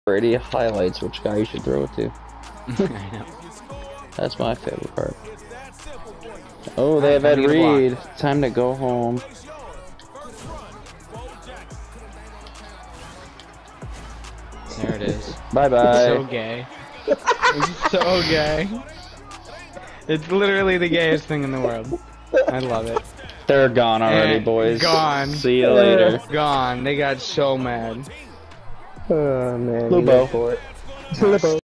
Brady highlights which guy you should throw it to. I know. That's my favorite part. Oh, they have Ed Reed. Time to go home. There it is. Bye bye. So gay. It's so gay. It's literally the gayest thing in the world. I love it. They're gone already, And boys. gone. See you later. Gone. They got so mad. Oh man. Lubo. For it.